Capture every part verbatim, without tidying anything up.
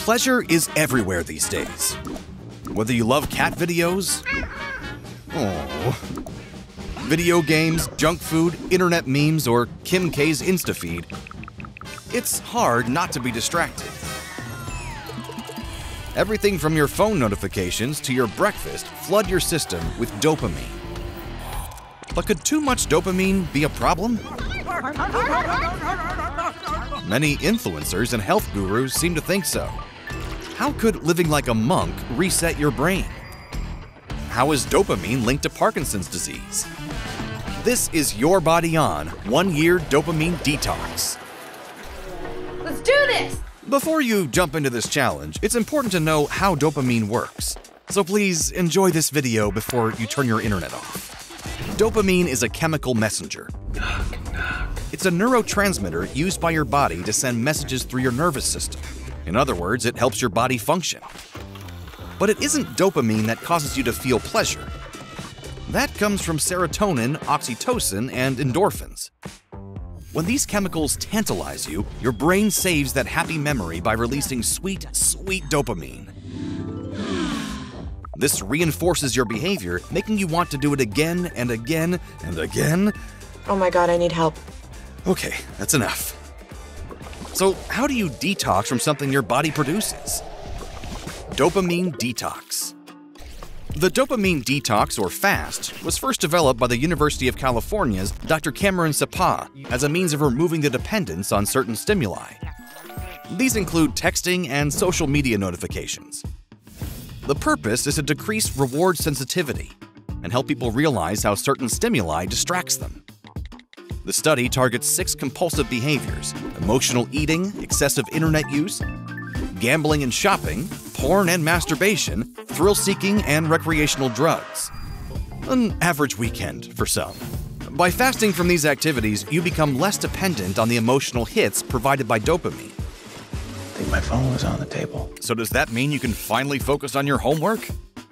Pleasure is everywhere these days. Whether you love cat videos, oh, video games, junk food, internet memes, or Kim K's Insta feed, it's hard not to be distracted. Everything from your phone notifications to your breakfast flood your system with dopamine. But could too much dopamine be a problem? Many influencers and health gurus seem to think so. How could living like a monk reset your brain? How is dopamine linked to Parkinson's disease? This is Your Body On One-Year Dopamine Detox. Let's do this! Before you jump into this challenge, it's important to know how dopamine works. So please enjoy this video before you turn your internet off. Dopamine is a chemical messenger. It's a neurotransmitter used by your body to send messages through your nervous system. In other words, it helps your body function. But it isn't dopamine that causes you to feel pleasure. That comes from serotonin, oxytocin, and endorphins. When these chemicals tantalize you, your brain saves that happy memory by releasing sweet, sweet dopamine. This reinforces your behavior, making you want to do it again and again and again. Oh my god, I need help. Okay, that's enough. So how do you detox from something your body produces? Dopamine detox. The dopamine detox, or fast, was first developed by the University of California's Doctor Cameron Sepah as a means of removing the dependence on certain stimuli. These include texting and social media notifications. The purpose is to decrease reward sensitivity and help people realize how certain stimuli distracts them. The study targets six compulsive behaviors: emotional eating, excessive internet use, gambling and shopping, porn and masturbation, thrill-seeking, and recreational drugs. An average weekend for some. By fasting from these activities, you become less dependent on the emotional hits provided by dopamine. I think my phone was on the table. So does that mean you can finally focus on your homework?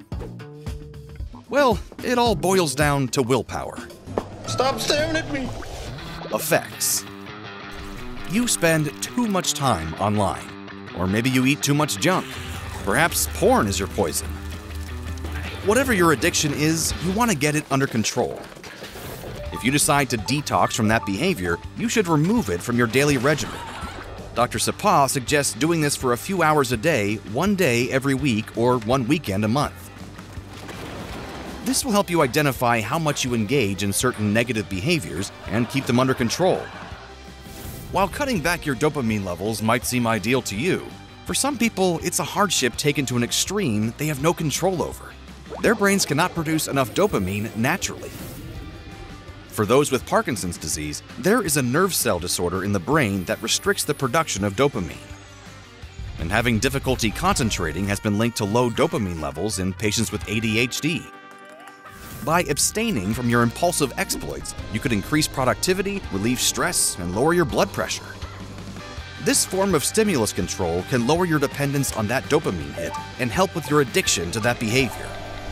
Well, it all boils down to willpower. Stop staring at me! Effects. You spend too much time online. Or maybe you eat too much junk. Perhaps porn is your poison. Whatever your addiction is, you want to get it under control. If you decide to detox from that behavior, you should remove it from your daily regimen. Doctor Sepah suggests doing this for a few hours a day, one day every week, or one weekend a month. This will help you identify how much you engage in certain negative behaviors and keep them under control. While cutting back your dopamine levels might seem ideal to you, for some people it's a hardship taken to an extreme they have no control over. Their brains cannot produce enough dopamine naturally. For those with Parkinson's disease, there is a nerve cell disorder in the brain that restricts the production of dopamine. And having difficulty concentrating has been linked to low dopamine levels in patients with A D H D. By abstaining from your impulsive exploits, you could increase productivity, relieve stress, and lower your blood pressure. This form of stimulus control can lower your dependence on that dopamine hit and help with your addiction to that behavior.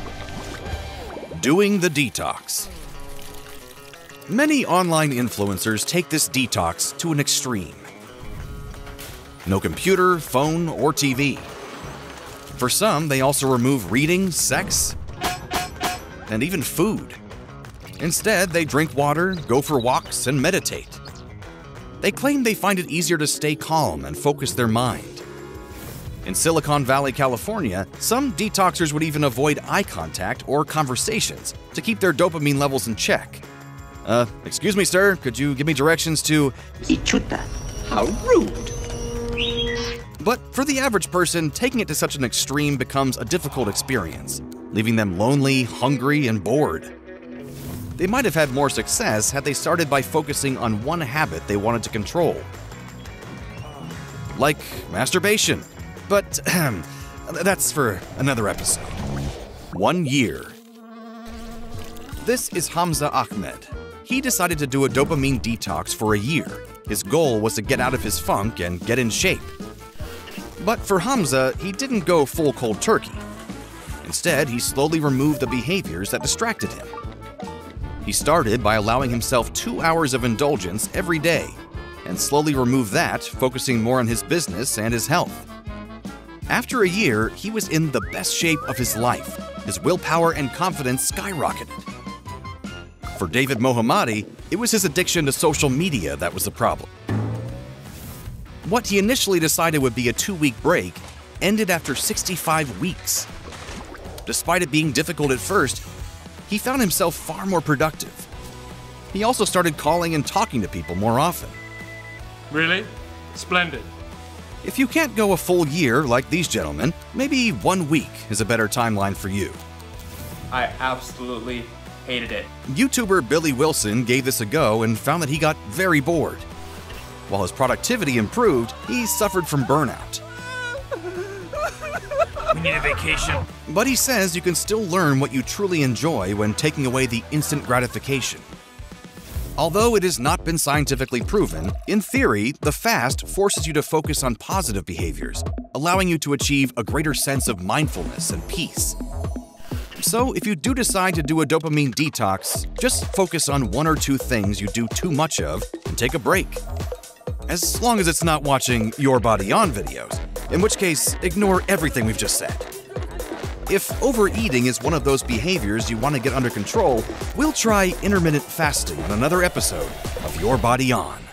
Doing the detox. Many online influencers take this detox to an extreme. No computer, phone, or T V. For some, they also remove reading, sex, and even food. Instead, they drink water, go for walks, and meditate. They claim they find it easier to stay calm and focus their mind. In Silicon Valley, California, some detoxers would even avoid eye contact or conversations to keep their dopamine levels in check. Uh, excuse me, sir, could you give me directions to... Ichuta. How rude! But for the average person, taking it to such an extreme becomes a difficult experience, leaving them lonely, hungry, and bored. They might have had more success had they started by focusing on one habit they wanted to control. Like masturbation. But that's for another episode. One year. This is Hamza Ahmed. He decided to do a dopamine detox for a year. His goal was to get out of his funk and get in shape. But for Hamza, he didn't go full cold turkey. Instead, he slowly removed the behaviors that distracted him. He started by allowing himself two hours of indulgence every day, and slowly removed that, focusing more on his business and his health. After a year, he was in the best shape of his life. His willpower and confidence skyrocketed. For David Mohammadi, it was his addiction to social media that was the problem. What he initially decided would be a two-week break ended after sixty-five weeks. Despite it being difficult at first, he found himself far more productive. He also started calling and talking to people more often. Really? Splendid. If you can't go a full year like these gentlemen, maybe one week is a better timeline for you. I absolutely hated it. YouTuber Billy Wilson gave this a go and found that he got very bored. While his productivity improved, he suffered from burnout. We need a vacation. But he says you can still learn what you truly enjoy when taking away the instant gratification. Although it has not been scientifically proven, in theory, the fast forces you to focus on positive behaviors, allowing you to achieve a greater sense of mindfulness and peace. So if you do decide to do a dopamine detox, just focus on one or two things you do too much of and take a break. As long as it's not watching Your Body On videos, in which case, ignore everything we've just said. If overeating is one of those behaviors you want to get under control, we'll try intermittent fasting on another episode of Your Body On.